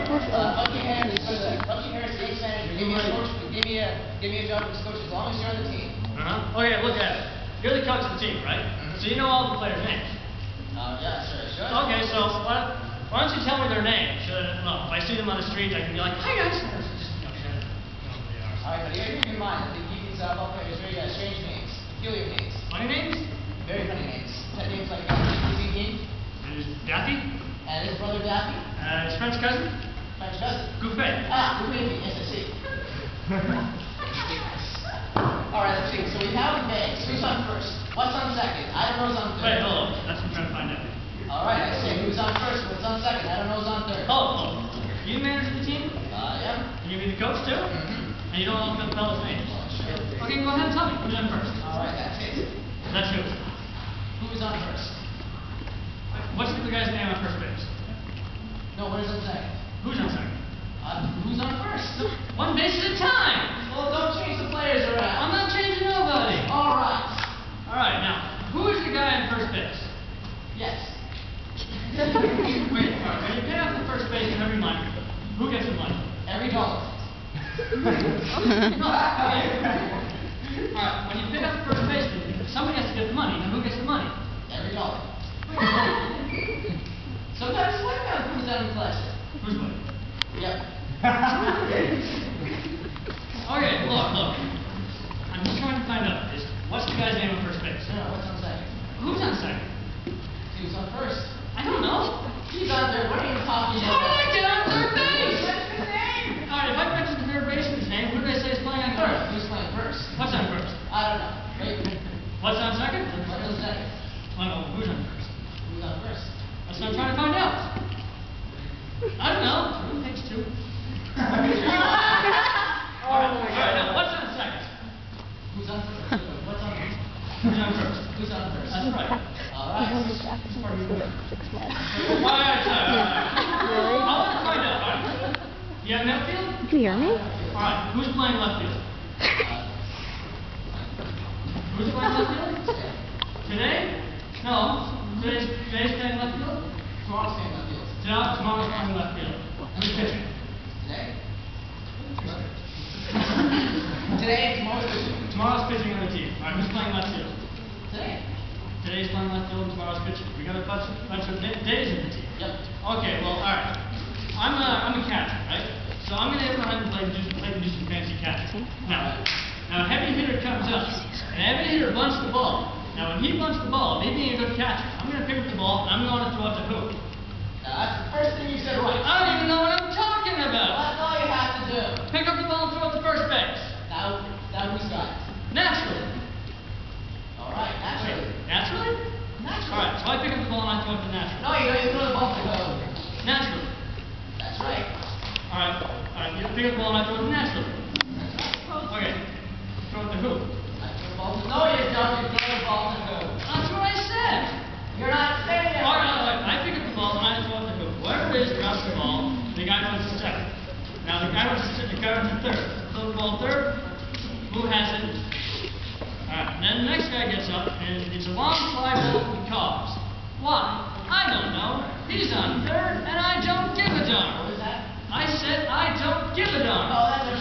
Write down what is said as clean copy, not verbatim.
Bucky Harris, stage manager. Give me a job as coach as long as you're on the team. Okay, look at it. You're the coach of the team, right? So you know all the players' names. Yeah, sure. Okay, so why don't you tell me their names? Well, if I see them on the street, I can be like, "Hi guys." All right, but keep in mind that these ball players very strange names, peculiar names. Funny names? Very funny names. Names like King. And his Daffy? And his brother Daffy. His French cousin? French cousin. Gouffet. Gouffet, yes, I see. Alright, let's see. So we have the bags. Who's on first? What's on second? I don't know who's on third. Wait, hold on. That's what I'm trying to find out. Alright, I say who's on first, what's on second? I don't know who's on third. Oh. You manage the team? Yeah. And you be the coach too? And you don't know the fellas' names? Sure. Okay, go ahead and tell me. Who's on first? Alright, that's it. That's who? Who's on first? What's the guy's name on first base? No, what is on second? Who's on second? Who's on first? One base at a time! Well, don't change the players around. I'm not changing nobody! Alright, now, who is the guy on first base? Yes. Wait, alright, when you pay off the first base every month, who gets the money? Every dollar. Alright, when you pay off the first base, somebody has to get the money, and who gets the money? Every dollar. Sometimes it's like that comes down in class. Who's money? Yep. Okay, look. I'm just trying to find out. What's the guy's name on first base? No, what's on second? Who's on second? Who's on first? I don't know. He's on third. What are you talking about? How do I get on third base? What's his name? Alright, if I mention the third baseman's name, who do they say is playing on third? Who's playing first? What's on first? I don't know. Wait. What's on second? What's on second? I don't know. Who's on first? Who's on first? That's what I'm trying to find out. I don't know. Who thinks two? Alright, now what's on second? Who's on first? What's on first? Who's on first? Who's on first? That's right. Alright. Alright. I want to find out, alright? You have left field? Did you hear me? Alright, who's playing left field? Who's playing left field? Today? No. Today's playing left field? Tomorrow's playing left field. Tomorrow's playing left field. Who's pitching? Today? Today, tomorrow's pitching. Tomorrow's pitching on the team. Alright, who's playing left field? Today? Today's playing left field and tomorrow's pitching. We got a bunch of days in the team. Yep. Okay, well, alright. I'm a catcher, right? So I'm gonna have to play do some fancy catching. Now a heavy hitter comes up, and a heavy hitter bunts the ball. Now when he bunts the ball, me being a good catcher, I'm gonna pick up the ball and I'm going to throw it to who? Now that's the first thing you said right. I don't even know what I'm talking about. That's all you have to do. Pick up the ball and throw it to first base. Now who's got it? Naturally. Alright, naturally. Naturally? Naturally. Alright, so I pick up the ball and I throw it to naturally. No, you don't even throw the ball to go. Naturally. That's right. Alright, you pick up the ball and I throw it to naturally. That's right. Okay. Throw it to who? I throw the ball to no, you don't. You throw the ball to who? That's what I said. You're not saying it. Alright, I pick up the ball and I throw it to who? Whoever it is drops the ball, the guy goes to second. Now the guy goes to third. Throw the ball third. Who has it? Alright, then the next guy gets up and it's a long fly ball with cause. Why? I don't know. He's on third and I don't give a darn. What was that? I said I don't give a darn. Oh, that's